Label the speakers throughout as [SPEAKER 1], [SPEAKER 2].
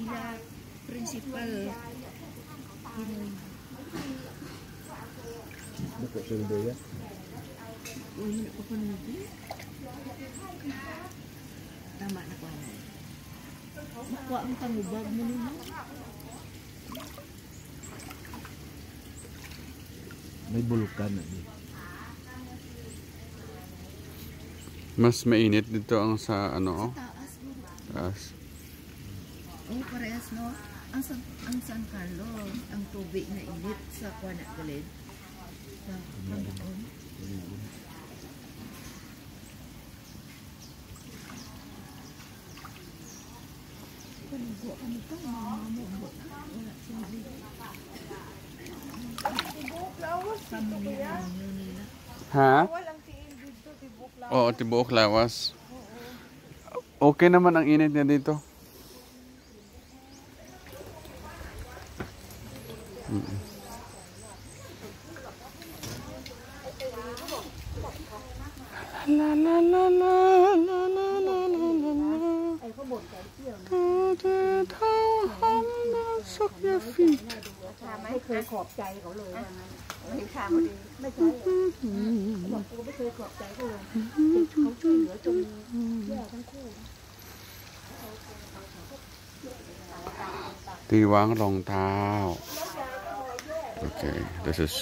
[SPEAKER 1] nila principal Pinoy.
[SPEAKER 2] Buko sundo ya.
[SPEAKER 1] Uy, hindi ko pa naman. Tama na ko na. Makuha ang tangubag mo nila.
[SPEAKER 2] May bulukan na eh.
[SPEAKER 3] Mas mainit dito ang sa ano, taas.
[SPEAKER 1] Oh, parehas no. Ang San Carlos, ang tubig na init sa Kuana Galid. Sa Panginoon. Panigo kami ito, mamamumbo na. Wala sila dito.
[SPEAKER 3] Ha? Oo, tibuok lawas. Okay naman ang init niya dito. La la la la la la la la la la.เท้าห้องมาสักยาฟี
[SPEAKER 4] ไม่เคยขอบใจเขาเลยว่างั้นไม่ถามพอดีไม่ใช่บอกกูไม่เคยขอบใจเขาเลยเขาช่วยเหลือจนแย่ทั้งคู่
[SPEAKER 3] ตีวางรองเท้า Okay, this is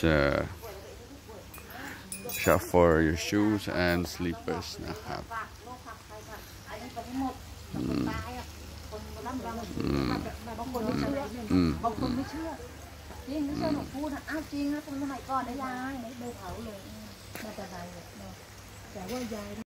[SPEAKER 3] shop for your shoes and slippers นะครับ
[SPEAKER 4] บางคนไม่เชื่อจริงไม่เชื่อหนูพูดนะอ้าวจริงนะคนสมัยก่อนนะยายไม่เคยเผาเลยน่าจะได้แต่ว่ายาย